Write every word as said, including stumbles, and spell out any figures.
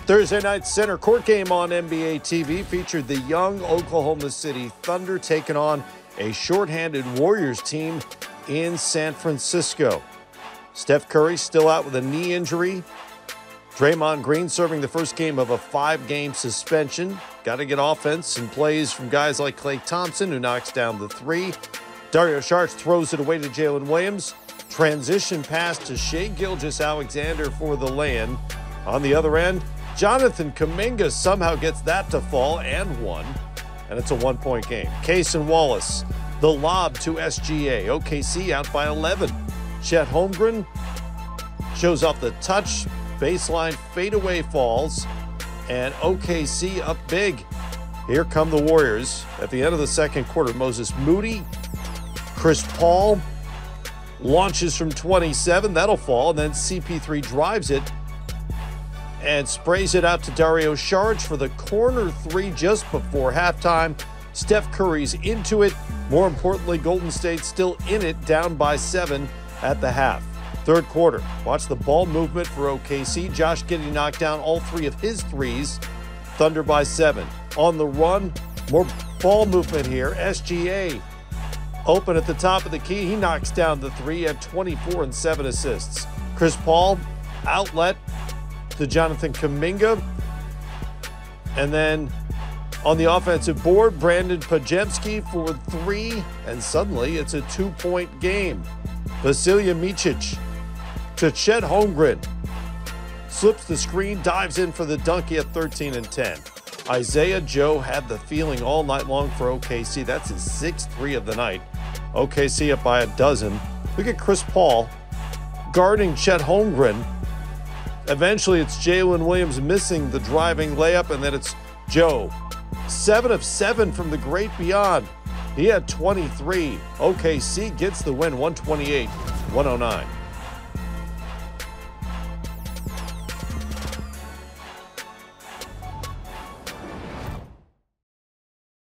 Thursday night center court game on N B A T V featured the young Oklahoma City Thunder taking on a shorthanded Warriors team in San Francisco. Steph Curry still out with a knee injury. Draymond Green serving the first game of a five-game suspension. Got to get offense and plays from guys like Klay Thompson, who knocks down the three. Dario Saric throws it away to Jalen Williams. Transition pass to Shai Gilgeous-Alexander for the lay-in. On the other end, Jonathan Kuminga somehow gets that to fall and one, and it's a one-point game. Case and Wallace, the lob to S G A. O K C out by eleven. Chet Holmgren shows off the touch, baseline fadeaway falls, and O K C up big. Here come the Warriors at the end of the second quarter. Moses Moody, Chris Paul launches from twenty-seven. That'll fall, and then C P three drives it and sprays it out to Dario Saric for the corner three just before halftime. Steph Curry's into it. More importantly, Golden State still in it, down by seven at the half. Third quarter, watch the ball movement for O K C. Josh Giddey knocked down all three of his threes. Thunder by seven. On the run, more ball movement here. S G A open at the top of the key. He knocks down the three at twenty-four and seven assists. Chris Paul, outlet to Jonathan Kuminga. And then on the offensive board, Brandon Pajemski for three, and suddenly it's a two-point game. Vasilija Micic to Chet Holmgren. Slips the screen, dives in for the dunk at thirteen and ten. Isaiah Joe had the feeling all night long for O K C. That's his sixth three of the night. O K C up by a dozen. Look at Chris Paul guarding Chet Holmgren. Eventually, it's Jalen Williams missing the driving layup, and then it's Joe. Seven of seven from the great beyond. He had twenty-three. O K C gets the win, one twenty-eight one oh nine.